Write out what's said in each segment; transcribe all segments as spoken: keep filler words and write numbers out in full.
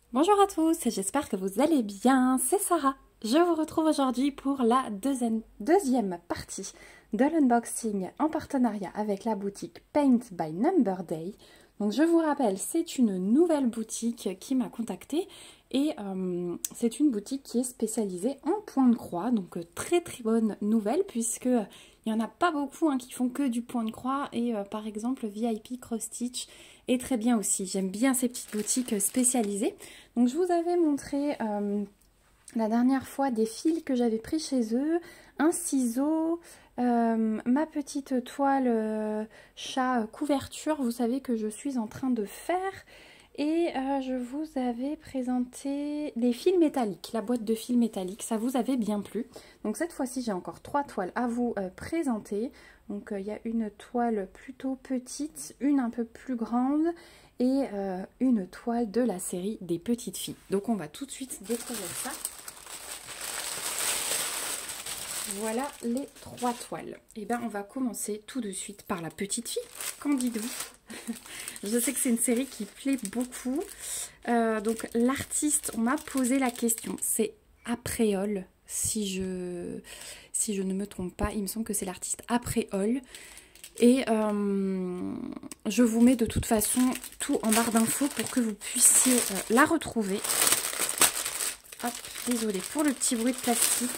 Bonjour à tous, j'espère que vous allez bien, c'est Sarah. Je vous retrouve aujourd'hui pour la deuxième, deuxième partie de l'unboxing en partenariat avec la boutique Paint by Number Day. Donc je vous rappelle, c'est une nouvelle boutique qui m'a contactée et euh, c'est une boutique qui est spécialisée en point de croix. Donc très très bonne nouvelle puisque il n'y en a pas beaucoup hein, qui font que du point de croix et euh, par exemple V I P Cross Stitch est très bien aussi. J'aime bien ces petites boutiques spécialisées. Donc je vous avais montré euh, la dernière fois des fils que j'avais pris chez eux, un ciseau, euh, ma petite toile euh, chat couverture, vous savez que je suis en train de faire. Et euh, je vous avais présenté des fils métalliques, la boîte de fils métalliques, ça vous avait bien plu. Donc cette fois-ci, j'ai encore trois toiles à vous euh, présenter. Donc il euh, y a une toile plutôt petite, une un peu plus grande et euh, une toile de la série des petites filles. Donc on va tout de suite découvrir ça. Voilà les trois toiles. Et bien on va commencer tout de suite par la petite fille. Qu'en dites-vous? Je sais que c'est une série qui plaît beaucoup. Euh, donc l'artiste, on m'a posé la question. C'est Apréole, si je, si je ne me trompe pas. Il me semble que c'est l'artiste Apréole. Et euh, je vous mets de toute façon tout en barre d'infos pour que vous puissiez euh, la retrouver. Hop, désolée pour le petit bruit de plastique.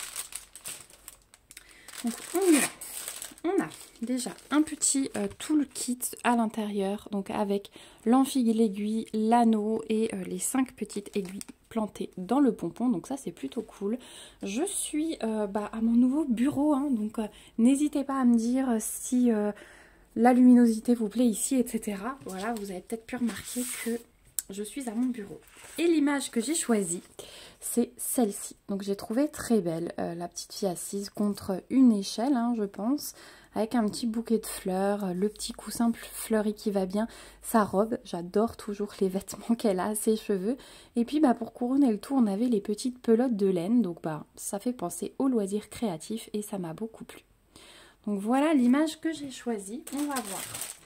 Donc on y va. On a déjà un petit euh, toolkit à l'intérieur, donc avec l'amphi, l'aiguille, l'anneau et euh, les cinq petites aiguilles plantées dans le pompon. Donc ça c'est plutôt cool. Je suis euh, bah, à mon nouveau bureau, hein, donc euh, n'hésitez pas à me dire si euh, la luminosité vous plaît ici, et cetera. Voilà, vous avez peut-être pu remarquer que je suis à mon bureau. Et l'image que j'ai choisie, c'est celle-ci. Donc j'ai trouvé très belle, euh, la petite fille assise contre une échelle, hein, je pense, avec un petit bouquet de fleurs, le petit coussin fleuri qui va bien, sa robe, j'adore toujours les vêtements qu'elle a, ses cheveux. Et puis bah, pour couronner le tout, on avait les petites pelotes de laine, donc bah, ça fait penser au loisir créatif et ça m'a beaucoup plu. Donc voilà l'image que j'ai choisie, on va voir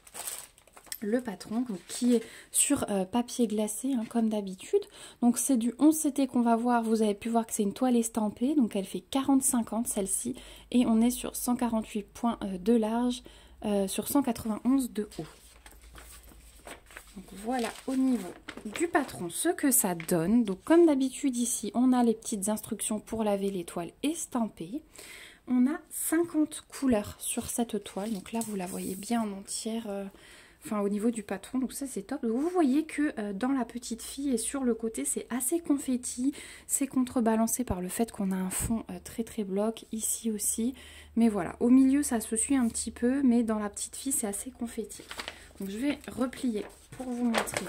le patron donc, qui est sur euh, papier glacé hein, comme d'habitude. Donc c'est du onze C T qu'on va voir. Vous avez pu voir que c'est une toile estampée. Donc elle fait quarante cinquante celle-ci. Et on est sur cent quarante-huit points euh, de large euh, sur cent quatre-vingt-onze de haut. Donc voilà au niveau du patron ce que ça donne. Donc comme d'habitude ici on a les petites instructions pour laver les toiles estampées. On a cinquante couleurs sur cette toile. Donc là vous la voyez bien en entière. Euh, Enfin au niveau du patron, donc ça c'est top. Vous voyez que euh, dans la petite fille et sur le côté c'est assez confetti, c'est contrebalancé par le fait qu'on a un fond euh, très très bloc ici aussi. Mais voilà, au milieu ça se suit un petit peu, mais dans la petite fille c'est assez confetti. Donc je vais replier pour vous montrer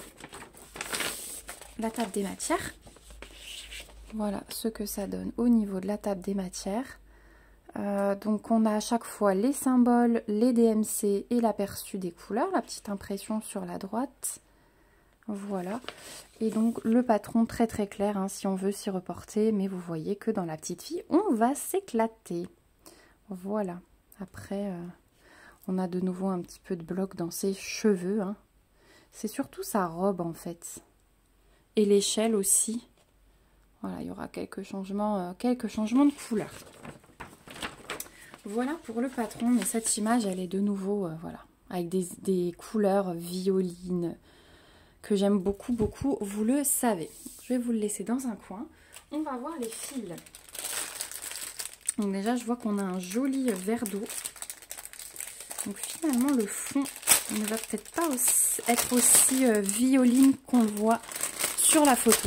la table des matières. Voilà ce que ça donne au niveau de la table des matières. Euh, donc on a à chaque fois les symboles, les D M C et l'aperçu des couleurs, la petite impression sur la droite. Voilà. Et donc le patron très très clair hein, si on veut s'y reporter. Mais vous voyez que dans la petite fille, on va s'éclater. Voilà. Après, euh, on a de nouveau un petit peu de bloc dans ses cheveux. Hein. C'est surtout sa robe en fait. Et l'échelle aussi. Voilà, il y aura quelques changements, euh, quelques changements de couleur. Voilà pour le patron, mais cette image, elle est de nouveau, euh, voilà, avec des, des couleurs violines que j'aime beaucoup, beaucoup, vous le savez. Je vais vous le laisser dans un coin. On va voir les fils. Donc déjà, je vois qu'on a un joli verre d'eau. Donc finalement, le fond ne va peut-être pas aussi, être aussi euh, violine qu'on le voit sur la photo.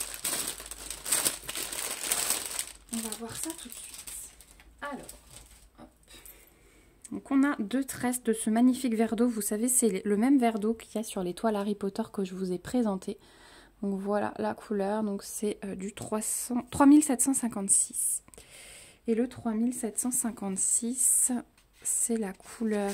On va voir ça tout de suite. Alors. Donc on a deux tresses de ce magnifique verre d'eau. Vous savez, c'est le même verre d'eau qu'il y a sur les toiles Harry Potter que je vous ai présenté. Donc voilà la couleur. Donc c'est euh, du trois mille sept cent cinquante-six. Et le trois mille sept cent cinquante-six, c'est la couleur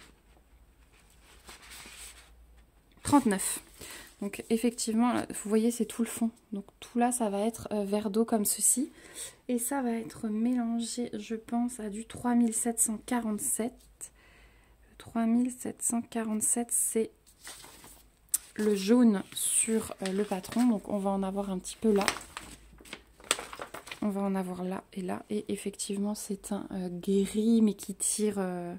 trente-neuf. Donc effectivement, vous voyez, c'est tout le fond. Donc tout là, ça va être euh, verre d'eau comme ceci. Et ça va être mélangé, je pense, à du trois mille sept cent quarante-sept. Le trois mille sept cent quarante-sept, c'est le jaune sur euh, le patron. Donc on va en avoir un petit peu là. On va en avoir là et là. Et effectivement, c'est un euh, gris, mais qui tire... Euh...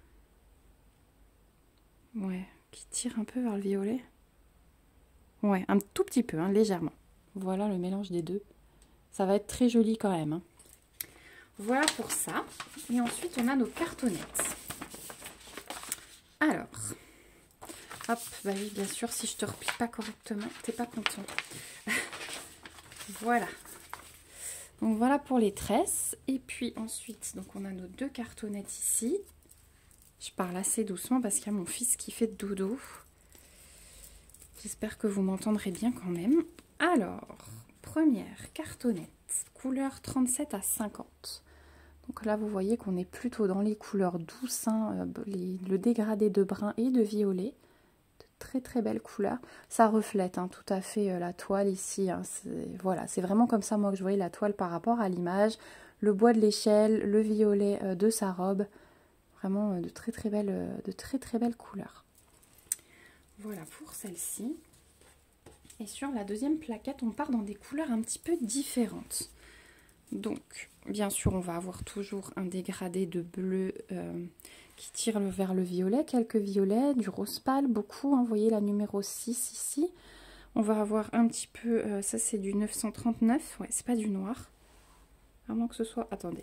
Ouais, qui tire un peu vers le violet. Ouais, un tout petit peu, hein, légèrement. Voilà le mélange des deux. Ça va être très joli quand même. Hein. Voilà pour ça. Et ensuite, on a nos cartonnettes. Alors, hop, bah oui, bien sûr, si je te replie pas correctement, t'es pas content. Voilà. Donc voilà pour les tresses. Et puis ensuite, donc on a nos deux cartonnettes ici. Je parle assez doucement parce qu'il y a mon fils qui fait dodo. J'espère que vous m'entendrez bien quand même. Alors, première cartonnette, couleur trente-sept à cinquante. Donc là, vous voyez qu'on est plutôt dans les couleurs douces, hein, les, le dégradé de brun et de violet. De très très belles couleurs. Ça reflète hein, tout à fait euh, la toile ici. Hein, voilà, c'est vraiment comme ça moi que je voyais la toile par rapport à l'image. Le bois de l'échelle, le violet euh, de sa robe. Vraiment euh, de très très belles, euh, de très très belles couleurs. Voilà pour celle-ci. Et sur la deuxième plaquette, on part dans des couleurs un petit peu différentes. Donc, bien sûr, on va avoir toujours un dégradé de bleu euh, qui tire vers le violet, quelques violets, du rose pâle, beaucoup. Hein, vous voyez la numéro six ici. On va avoir un petit peu, euh, ça c'est du neuf cent trente-neuf, ouais, c'est pas du noir. À moins que ce soit, attendez.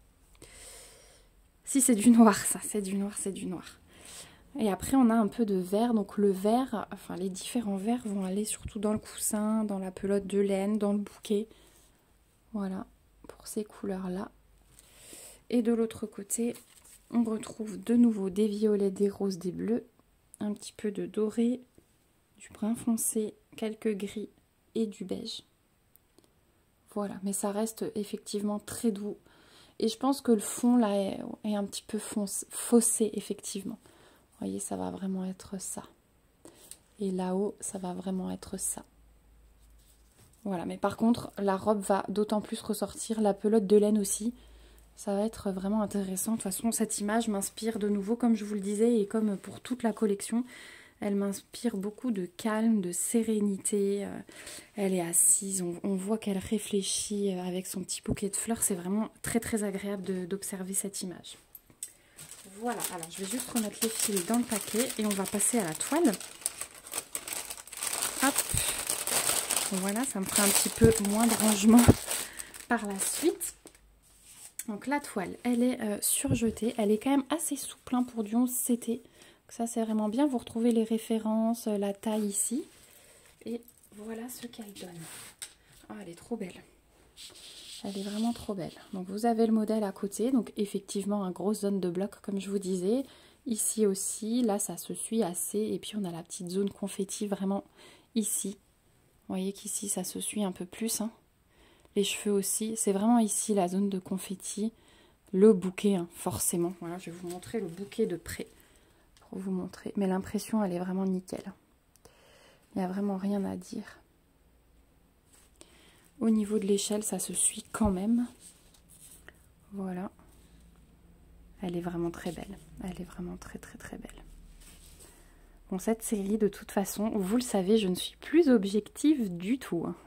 Si c'est du noir, ça, c'est du noir, c'est du noir. Et après, on a un peu de vert. Donc le vert, enfin les différents verts vont aller surtout dans le coussin, dans la pelote de laine, dans le bouquet. Voilà. Pour ces couleurs-là. Et de l'autre côté, on retrouve de nouveau des violets, des roses, des bleus, un petit peu de doré, du brun foncé, quelques gris et du beige. Voilà, mais ça reste effectivement très doux. Et je pense que le fond là est, est un petit peu fonce, faussé, effectivement. Vous voyez, ça va vraiment être ça. Et là-haut, ça va vraiment être ça. Voilà, mais par contre, la robe va d'autant plus ressortir, la pelote de laine aussi. Ça va être vraiment intéressant. De toute façon, cette image m'inspire de nouveau, comme je vous le disais, et comme pour toute la collection, elle m'inspire beaucoup de calme, de sérénité. Elle est assise, on, on voit qu'elle réfléchit avec son petit bouquet de fleurs. C'est vraiment très très agréable d'observer cette image. Voilà, alors je vais juste remettre les fils dans le paquet et on va passer à la toile. Hop. Voilà, ça me fera un petit peu moins de rangement par la suite. Donc la toile, elle est euh, surjetée. Elle est quand même assez souple hein, pour du onze C T. Donc ça, c'est vraiment bien. Vous retrouvez les références, euh, la taille ici. Et voilà ce qu'elle donne. Oh, elle est trop belle. Elle est vraiment trop belle. Donc vous avez le modèle à côté. Donc effectivement, un gros zone de bloc comme je vous disais. Ici aussi, là, ça se suit assez. Et puis on a la petite zone confetti vraiment ici. Vous voyez qu'ici, ça se suit un peu plus. Hein. Les cheveux aussi. C'est vraiment ici la zone de confetti. Le bouquet, hein, forcément. Voilà, je vais vous montrer le bouquet de près. Pour vous montrer. Mais l'impression, elle est vraiment nickel. Il n'y a vraiment rien à dire. Au niveau de l'échelle, ça se suit quand même. Voilà. Elle est vraiment très belle. Elle est vraiment très très très belle. Bon, cette série, de toute façon, vous le savez, je ne suis plus objective du tout. Hein.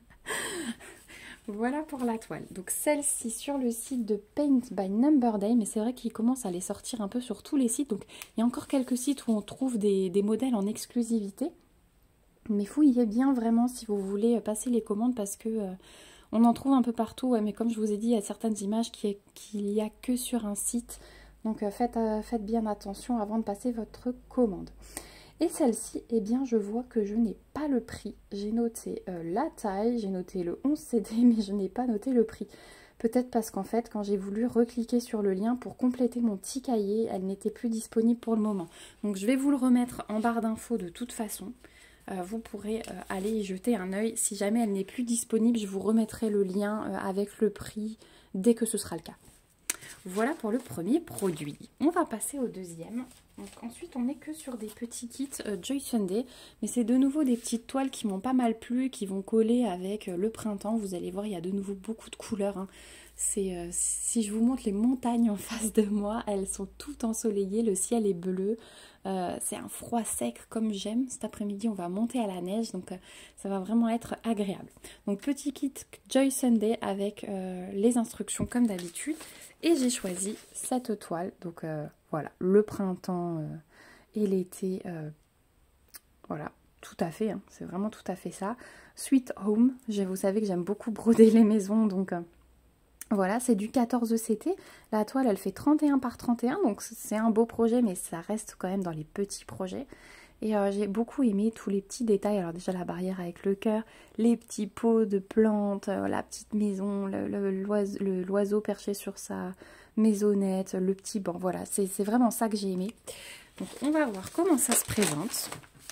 Voilà pour la toile. Donc celle-ci sur le site de Paint by Number Day, mais c'est vrai qu'il commence à les sortir un peu sur tous les sites. Donc il y a encore quelques sites où on trouve des, des modèles en exclusivité. Mais fouillez bien vraiment si vous voulez passer les commandes parce que euh, on en trouve un peu partout. Ouais, mais comme je vous ai dit, il y a certaines images qu'il n'y a que sur un site. Donc euh, faites, euh, faites bien attention avant de passer votre commande. Et celle-ci, eh bien, je vois que je n'ai pas le prix. J'ai noté euh, la taille, j'ai noté le onze C D, mais je n'ai pas noté le prix. Peut-être parce qu'en fait, quand j'ai voulu recliquer sur le lien pour compléter mon petit cahier, elle n'était plus disponible pour le moment. Donc, je vais vous le remettre en barre d'infos de toute façon. Euh, vous pourrez euh, aller y jeter un œil. Si jamais elle n'est plus disponible, je vous remettrai le lien euh, avec le prix dès que ce sera le cas. Voilà pour le premier produit. On va passer au deuxième. Donc ensuite, on n'est que sur des petits kits euh, Joy Sunday. Mais c'est de nouveau des petites toiles qui m'ont pas mal plu, qui vont coller avec euh, le printemps. Vous allez voir, il y a de nouveau beaucoup de couleurs. Hein. c'est euh, si je vous montre les montagnes en face de moi, elles sont toutes ensoleillées, le ciel est bleu. Euh, c'est un froid sec comme j'aime. Cet après-midi, on va monter à la neige, donc euh, ça va vraiment être agréable. Donc petit kit Joy Sunday avec euh, les instructions comme d'habitude. Et j'ai choisi cette toile. Donc euh, voilà, le printemps euh, et l'été, euh, voilà, tout à fait. Hein, c'est vraiment tout à fait ça. Sweet Home, je, vous savez que j'aime beaucoup broder les maisons, donc... Euh, Voilà, c'est du quatorze C T. La toile, elle fait trente et un par trente et un, donc c'est un beau projet, mais ça reste quand même dans les petits projets. Et euh, j'ai beaucoup aimé tous les petits détails. Alors déjà, la barrière avec le cœur, les petits pots de plantes, euh, la petite maison, le, l'oiseau perché sur sa maisonnette, le petit banc. Voilà, c'est vraiment ça que j'ai aimé. Donc, on va voir comment ça se présente.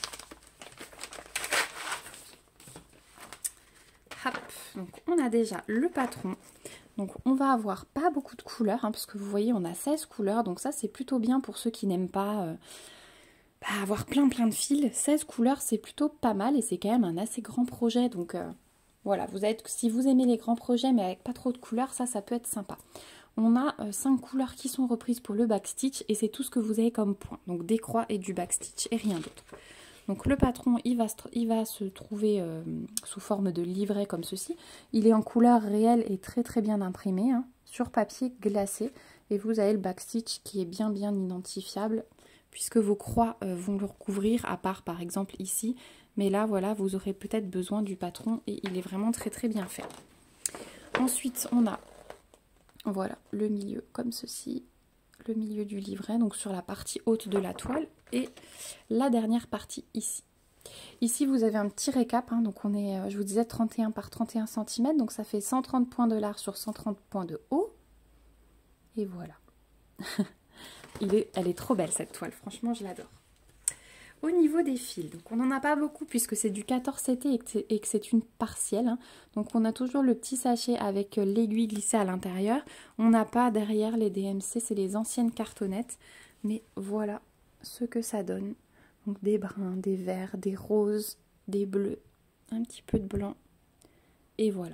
Hop, donc on a déjà le patron. Donc on va avoir pas beaucoup de couleurs, hein, parce que vous voyez on a seize couleurs, donc ça c'est plutôt bien pour ceux qui n'aiment pas euh, bah, avoir plein plein de fils. seize couleurs c'est plutôt pas mal et c'est quand même un assez grand projet, donc euh, voilà, vous êtes, si vous aimez les grands projets mais avec pas trop de couleurs, ça ça peut être sympa. On a euh, cinq couleurs qui sont reprises pour le backstitch et c'est tout ce que vous avez comme point, donc des croix et du backstitch et rien d'autre. Donc le patron, il va se, il va se trouver euh, sous forme de livret comme ceci. Il est en couleur réelle et très très bien imprimé, hein, sur papier glacé. Et vous avez le backstitch qui est bien bien identifiable, puisque vos croix euh, vont le recouvrir, à part par exemple ici. Mais là, voilà, vous aurez peut-être besoin du patron et il est vraiment très très bien fait. Ensuite, on a, voilà, le milieu comme ceci. Le milieu du livret, donc sur la partie haute de la toile, et la dernière partie ici. Ici vous avez un petit récap, hein, donc on est, je vous disais, trente et un par trente et un centimètres, donc ça fait cent trente points de large sur cent trente points de haut. Et voilà. Il est, elle est trop belle cette toile, franchement je l'adore. Au niveau des fils, donc on n'en a pas beaucoup puisque c'est du quatorze C T et que c'est une partielle. Hein. Donc on a toujours le petit sachet avec l'aiguille glissée à l'intérieur. On n'a pas derrière les D M C, c'est les anciennes cartonnettes. Mais voilà ce que ça donne. Donc des bruns, des verts, des roses, des bleus, un petit peu de blanc. Et voilà.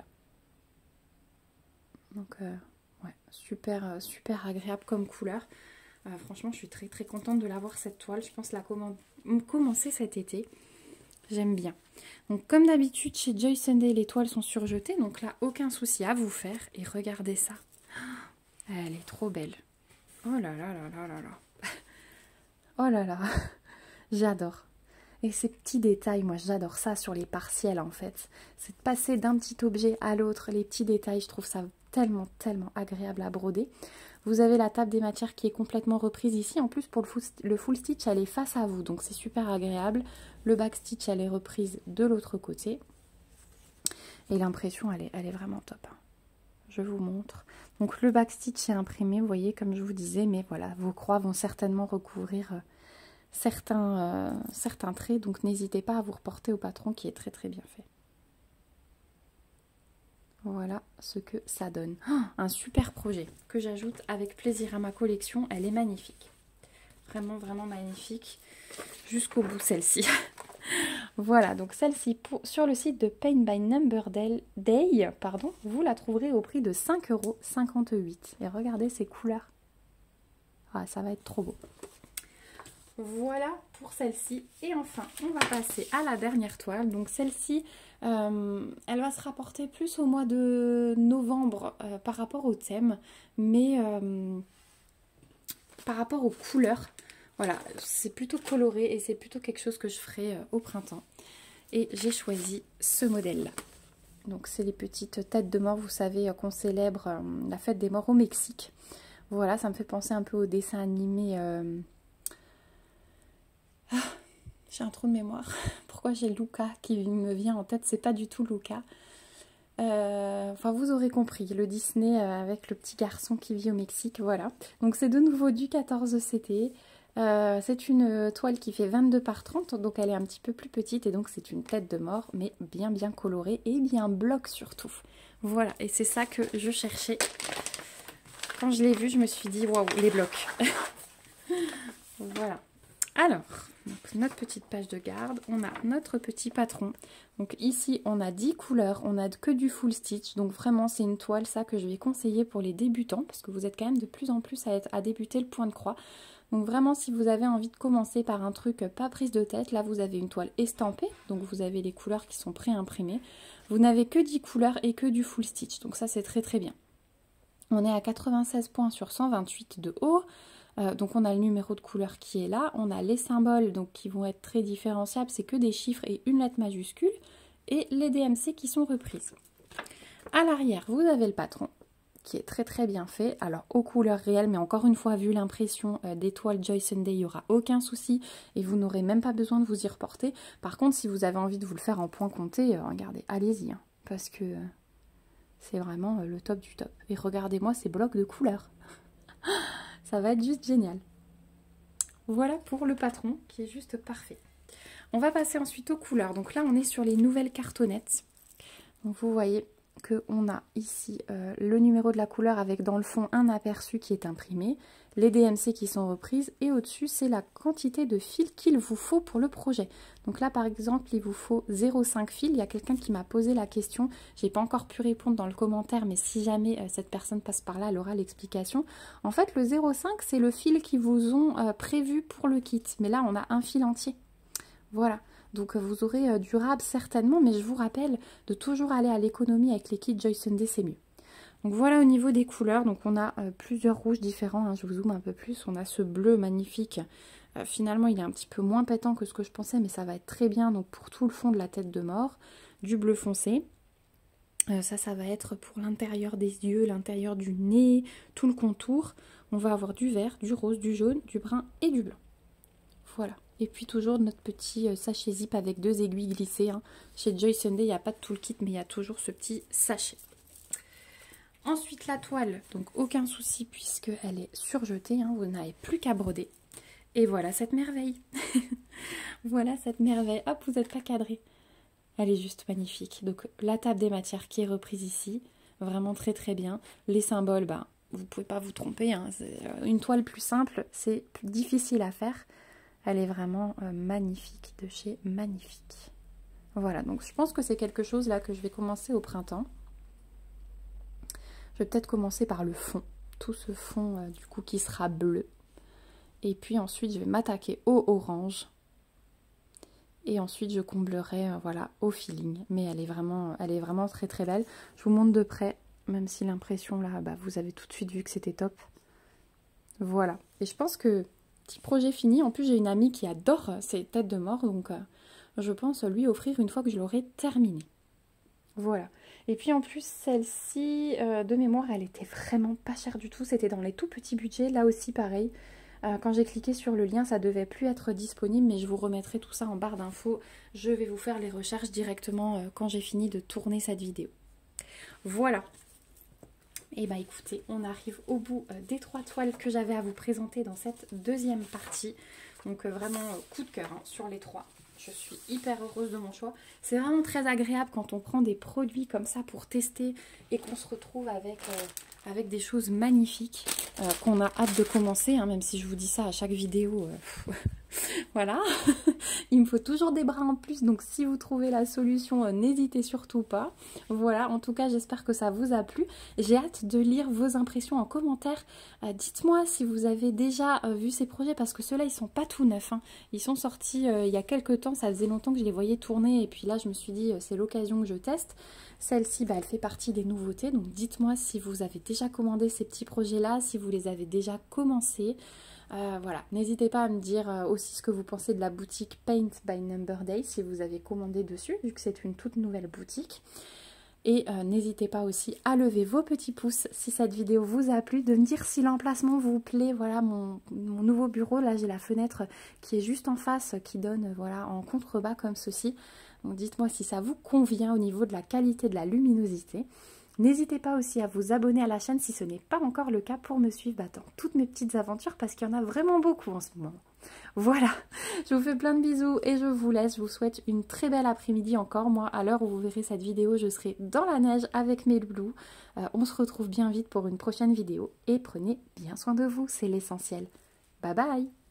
Donc euh, ouais, super, super agréable comme couleur. Euh, franchement, je suis très très contente de l'avoir cette toile. Je pense la commander. Commencer cet été, j'aime bien. Donc comme d'habitude chez Joy Sunday, les toiles sont surjetées, donc là aucun souci à vous faire. Et regardez ça, elle est trop belle. Oh là là là là là là. Oh là là, j'adore. Et ces petits détails, moi j'adore ça sur les partiels en fait. C'est de passer d'un petit objet à l'autre, les petits détails, je trouve ça tellement tellement agréable à broder. Vous avez la table des matières qui est complètement reprise ici. En plus, pour le full, le full stitch, elle est face à vous. Donc, c'est super agréable. Le back stitch, elle est reprise de l'autre côté. Et l'impression, elle est, elle est vraiment top. Je vous montre. Donc, le back stitch est imprimé, vous voyez, comme je vous disais. Mais voilà, vos croix vont certainement recouvrir euh, certains, euh, certains traits. Donc, n'hésitez pas à vous reporter au patron qui est très, très bien fait. Voilà ce que ça donne. Oh, un super projet que j'ajoute avec plaisir à ma collection. Elle est magnifique. Vraiment, vraiment magnifique. Jusqu'au bout, celle-ci. Voilà, donc celle-ci, sur le site de Paint by Number Day, pardon, vous la trouverez au prix de cinq euros cinquante-huit. Et regardez ces couleurs. Ah, ça va être trop beau. Voilà pour celle-ci. Et enfin, on va passer à la dernière toile. Donc celle-ci, euh, elle va se rapporter plus au mois de novembre euh, par rapport au thème. Mais euh, par rapport aux couleurs, voilà, c'est plutôt coloré et c'est plutôt quelque chose que je ferai euh, au printemps. Et j'ai choisi ce modèle-là. Donc c'est les petites têtes de mort, vous savez, euh, qu'on célèbre euh, la fête des morts au Mexique. Voilà, ça me fait penser un peu au dessin animé... Euh, Ah, j'ai un trou de mémoire. Pourquoi j'ai Luca qui me vient en tête? C'est pas du tout Luca. Euh, enfin, vous aurez compris. Le Disney avec le petit garçon qui vit au Mexique. Voilà. Donc, c'est de nouveau du quatorze C T. Euh, c'est une toile qui fait vingt-deux par trente. Donc, elle est un petit peu plus petite. Et donc, c'est une tête de mort. Mais bien, bien colorée. Et bien bloc surtout. Voilà. Et c'est ça que je cherchais. Quand je l'ai vu, je me suis dit, waouh, les blocs. Voilà. Alors, donc notre petite page de garde, on a notre petit patron. Donc ici, on a dix couleurs, on n'a que du full stitch. Donc vraiment, c'est une toile, ça, que je vais conseiller pour les débutants, parce que vous êtes quand même de plus en plus à, être, à débuter le point de croix. Donc vraiment, si vous avez envie de commencer par un truc pas prise de tête, là, vous avez une toile estampée. Donc vous avez les couleurs qui sont pré-imprimées. Vous n'avez que dix couleurs et que du full stitch. Donc ça, c'est très très bien. On est à quatre-vingt-seize points sur cent vingt-huit de haut. Euh, donc on a le numéro de couleur qui est là, on a les symboles donc qui vont être très différenciables, c'est que des chiffres et une lettre majuscule, et les D M C qui sont reprises. À l'arrière, vous avez le patron qui est très très bien fait, alors aux couleurs réelles, mais encore une fois, vu l'impression euh, des toiles Joy Sunday, il n'y aura aucun souci et vous n'aurez même pas besoin de vous y reporter. Par contre, si vous avez envie de vous le faire en point compté, euh, regardez, allez-y, hein, parce que euh, c'est vraiment euh, le top du top. Et regardez-moi ces blocs de couleurs. Ça va être juste génial. Voilà pour le patron qui est juste parfait. On va passer ensuite aux couleurs. Donc là, on est sur les nouvelles cartonnettes. Donc vous voyez qu'on a ici euh, le numéro de la couleur avec dans le fond un aperçu qui est imprimé, les D M C qui sont reprises et au-dessus, c'est la quantité de fils qu'il vous faut pour le projet. Donc là, par exemple, il vous faut zéro virgule cinq fils. Il y a quelqu'un qui m'a posé la question. J'ai pas encore pu répondre dans le commentaire, mais si jamais euh, cette personne passe par là, elle aura l'explication. En fait, le zéro virgule cinq, c'est le fil qu'ils vous ont euh, prévu pour le kit. Mais là, on a un fil entier. Voilà. Donc vous aurez euh, durable certainement, mais je vous rappelle de toujours aller à l'économie avec les kits Joy Sunday, c'est mieux. Donc voilà au niveau des couleurs, donc on a euh, plusieurs rouges différents, hein, je vous zoome un peu plus, on a ce bleu magnifique, euh, finalement il est un petit peu moins pétant que ce que je pensais, mais ça va être très bien donc pour tout le fond de la tête de mort, du bleu foncé, euh, ça ça va être pour l'intérieur des yeux, l'intérieur du nez, tout le contour, on va avoir du vert, du rose, du jaune, du brun et du blanc, voilà. Et puis toujours notre petit sachet zip avec deux aiguilles glissées. Hein. Chez Joy Sunday, il n'y a pas de tout le kit, mais il y a toujours ce petit sachet. Ensuite, la toile, donc aucun souci puisqu'elle est surjetée. Hein. Vous n'avez plus qu'à broder. Et voilà cette merveille. Voilà cette merveille. Hop, vous n'êtes pas cadré. Elle est juste magnifique. Donc la table des matières qui est reprise ici. Vraiment très très bien. Les symboles, bah, vous ne pouvez pas vous tromper. Hein. Une toile plus simple, c'est plus difficile à faire. Elle est vraiment euh, magnifique, de chez Magnifique. Voilà, donc je pense que c'est quelque chose là que je vais commencer au printemps. Je vais peut-être commencer par le fond. Tout ce fond euh, du coup qui sera bleu. Et puis ensuite je vais m'attaquer au orange. Et ensuite je comblerai euh, voilà, au feeling. Mais elle est, vraiment, elle est vraiment très très belle. Je vous montre de près, même si l'impression là, bah, vous avez tout de suite vu que c'était top. Voilà. Et je pense que... Petit projet fini. En plus, j'ai une amie qui adore ces têtes de mort, donc euh, je pense lui offrir une fois que je l'aurai terminé. Voilà. Et puis en plus, celle-ci, euh, de mémoire, elle était vraiment pas chère du tout. C'était dans les tout petits budgets. Là aussi, pareil. Euh, quand j'ai cliqué sur le lien, ça devait plus être disponible, mais je vous remettrai tout ça en barre d'infos. Je vais vous faire les recherches directement euh, quand j'ai fini de tourner cette vidéo. Voilà. Et bah écoutez, on arrive au bout euh, des trois toiles que j'avais à vous présenter dans cette deuxième partie. Donc euh, vraiment euh, coup de cœur hein, sur les trois. Je suis hyper heureuse de mon choix. C'est vraiment très agréable quand on prend des produits comme ça pour tester et qu'on se retrouve avec, euh, avec des choses magnifiques euh, qu'on a hâte de commencer. Hein, même si je vous dis ça à chaque vidéo. Euh, voilà. Il me faut toujours des bras en plus. Donc si vous trouvez la solution, euh, n'hésitez surtout pas. Voilà. En tout cas, j'espère que ça vous a plu. J'ai hâte de lire vos impressions en commentaire. Euh, Dites-moi si vous avez déjà euh, vu ces projets parce que ceux-là, ils sont pas tout neufs. Hein. Ils sont sortis euh, il y a quelques temps. Ça faisait longtemps que je les voyais tourner. Et puis là, je me suis dit, euh, c'est l'occasion que je teste. Celle-ci, bah, elle fait partie des nouveautés. Donc dites-moi si vous avez déjà commandé ces petits projets-là, si vous les avez déjà commencés. Euh, voilà, n'hésitez pas à me dire euh, aussi ce que vous pensez de la boutique Paint by Number Day si vous avez commandé dessus, vu que c'est une toute nouvelle boutique. Et euh, n'hésitez pas aussi à lever vos petits pouces si cette vidéo vous a plu, de me dire si l'emplacement vous plaît. Voilà mon, mon nouveau bureau, là j'ai la fenêtre qui est juste en face, qui donne voilà en contrebas comme ceci. Donc dites-moi si ça vous convient au niveau de la qualité de la luminosité. N'hésitez pas aussi à vous abonner à la chaîne si ce n'est pas encore le cas pour me suivre bah, dans toutes mes petites aventures parce qu'il y en a vraiment beaucoup en ce moment. Voilà, je vous fais plein de bisous et je vous laisse. Je vous souhaite une très belle après-midi encore. Moi, à l'heure où vous verrez cette vidéo, je serai dans la neige avec mes loulous. Euh, on se retrouve bien vite pour une prochaine vidéo et prenez bien soin de vous, c'est l'essentiel. Bye bye!